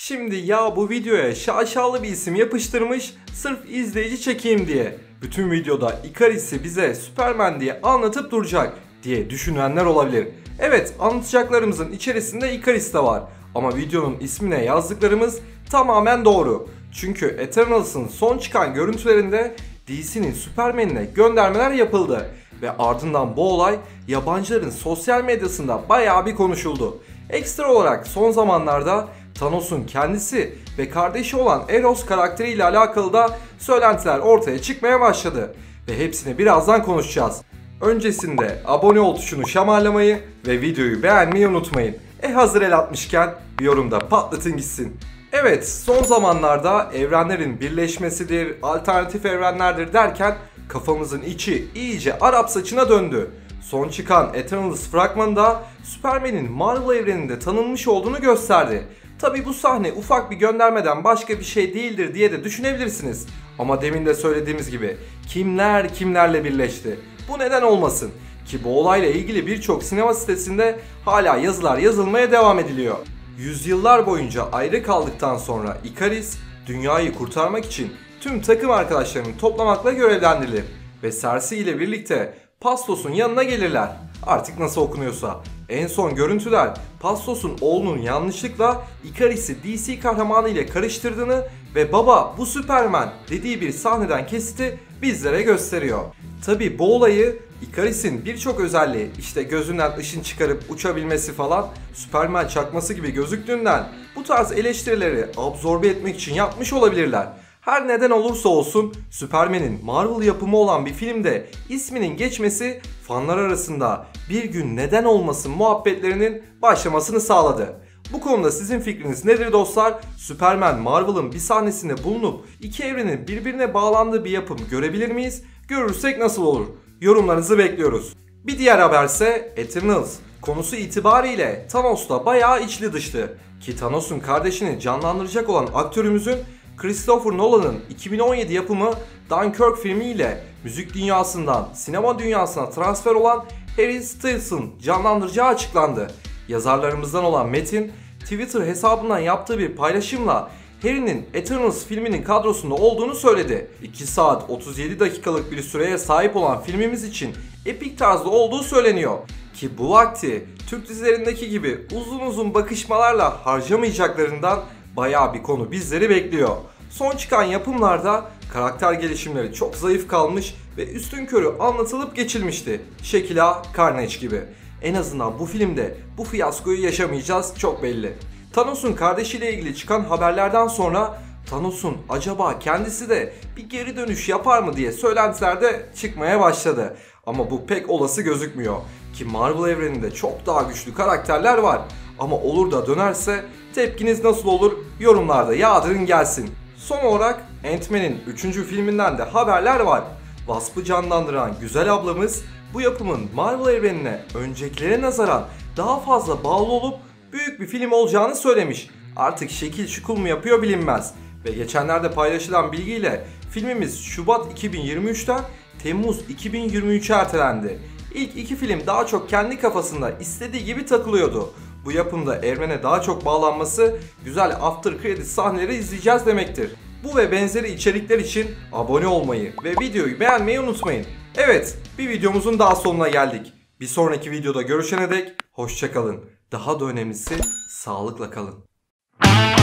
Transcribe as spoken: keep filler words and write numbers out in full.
Şimdi ya bu videoya şaşalı bir isim yapıştırmış sırf izleyici çekeyim diye. Bütün videoda Ikaris'i bize Superman diye anlatıp duracak diye düşünenler olabilir. Evet, anlatacaklarımızın içerisinde Ikaris de var. Ama videonun ismine yazdıklarımız tamamen doğru. Çünkü Eternals'ın son çıkan görüntülerinde D C'nin Superman'ine göndermeler yapıldı. Ve ardından bu olay yabancıların sosyal medyasında bayağı bir konuşuldu. Ekstra olarak son zamanlarda Thanos'un kendisi ve kardeşi olan Eros karakteriyle alakalı da söylentiler ortaya çıkmaya başladı. Ve hepsini birazdan konuşacağız. Öncesinde abone ol tuşunu şamarlamayı ve videoyu beğenmeyi unutmayın. E hazır el atmışken bir yorumda patlatın gitsin. Evet, son zamanlarda evrenlerin birleşmesidir, alternatif evrenlerdir derken kafamızın içi iyice Arap saçına döndü. Son çıkan Eternals fragmanında Superman'in Marvel evreninde tanınmış olduğunu gösterdi. Tabi bu sahne ufak bir göndermeden başka bir şey değildir diye de düşünebilirsiniz. Ama demin de söylediğimiz gibi kimler kimlerle birleşti? Bu neden olmasın? Ki bu olayla ilgili birçok sinema sitesinde hala yazılar yazılmaya devam ediliyor. Yüzyıllar boyunca ayrı kaldıktan sonra Ikaris, dünyayı kurtarmak için tüm takım arkadaşlarını toplamakla görevlendirilir. Ve Cersei ile birlikte Phastos'un yanına gelirler. Artık nasıl okunuyorsa. En son görüntüler Phastos'un oğlunun yanlışlıkla Ikaris'i D C kahramanı ile karıştırdığını ve "baba bu Superman" dediği bir sahneden kesiti bizlere gösteriyor. Tabi bu olayı Ikaris'in birçok özelliği, işte gözünden ışın çıkarıp uçabilmesi falan, Superman çakması gibi gözüktüğünden bu tarz eleştirileri absorbe etmek için yapmış olabilirler. Her neden olursa olsun Superman'in Marvel yapımı olan bir filmde isminin geçmesi fanlar arasında bir gün neden olmasın muhabbetlerinin başlamasını sağladı. Bu konuda sizin fikriniz nedir dostlar? Superman Marvel'ın bir sahnesinde bulunup iki evrenin birbirine bağlandığı bir yapım görebilir miyiz? Görürsek nasıl olur? Yorumlarınızı bekliyoruz. Bir diğer haberse Eternals. Konusu itibariyle Thanos'la bayağı içli dışlı. Ki Thanos'un kardeşini canlandıracak olan aktörümüzün Christopher Nolan'ın iki bin on yedi yapımı Dunkirk filmiyle müzik dünyasından sinema dünyasına transfer olan Harry Styles'ın canlandıracağı açıklandı. Yazarlarımızdan olan Metin, Twitter hesabından yaptığı bir paylaşımla Harry'nin Eternals filminin kadrosunda olduğunu söyledi. iki saat otuz yedi dakikalık bir süreye sahip olan filmimiz için epik tarzda olduğu söyleniyor. Ki bu vakti Türk dizilerindeki gibi uzun uzun bakışmalarla harcamayacaklarından bayağı bir konu bizleri bekliyor. Son çıkan yapımlarda karakter gelişimleri çok zayıf kalmış ve üstünkörü anlatılıp geçilmişti. Şekil A, Carnage gibi. En azından bu filmde bu fiyaskoyu yaşamayacağız, çok belli. Thanos'un kardeşiyle ilgili çıkan haberlerden sonra Thanos'un acaba kendisi de bir geri dönüş yapar mı diye söylentiler de çıkmaya başladı. Ama bu pek olası gözükmüyor. Ki Marvel evreninde çok daha güçlü karakterler var. Ama olur da dönerse tepkiniz nasıl olur? Yorumlarda yağdırın gelsin. Son olarak Ant-Man'in üçüncü filminden de haberler var. Wasp'ı canlandıran güzel ablamız bu yapımın Marvel evrenine öncekilere nazaran daha fazla bağlı olup büyük bir film olacağını söylemiş. Artık şekil şukul mu yapıyor bilinmez. Ve geçenlerde paylaşılan bilgiyle filmimiz Şubat iki bin yirmi üç'ten Temmuz iki bin yirmi üç'e ertelendi. İlk iki film daha çok kendi kafasında istediği gibi takılıyordu. Bu yapımda evrene daha çok bağlanması, güzel after credit sahneleri izleyeceğiz demektir. Bu ve benzeri içerikler için abone olmayı ve videoyu beğenmeyi unutmayın. Evet, bir videomuzun daha sonuna geldik. Bir sonraki videoda görüşene dek hoşça kalın. Daha da önemlisi sağlıkla kalın.